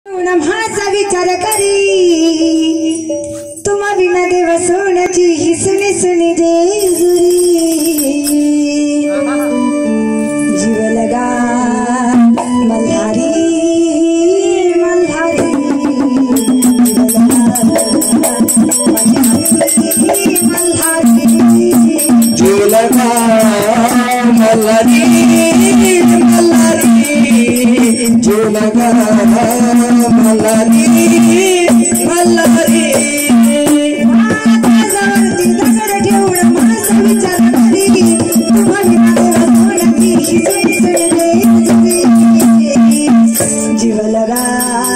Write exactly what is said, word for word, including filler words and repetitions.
माझा विचार करी तुम्हा विना देव सोन्याची ही सुनी सुनी जेजुरी जीव लगा मल्हारी मल्हारी मल्हारी जीव लगा मल्हारी मल्हारी जीव लगा मल्हारी मल्हारी माझ्यावरती दगड ठेवून माझा विचार करी तुम्हा विना देव सोन्याची ही सुनी सुनी जेजुरी जीव लगा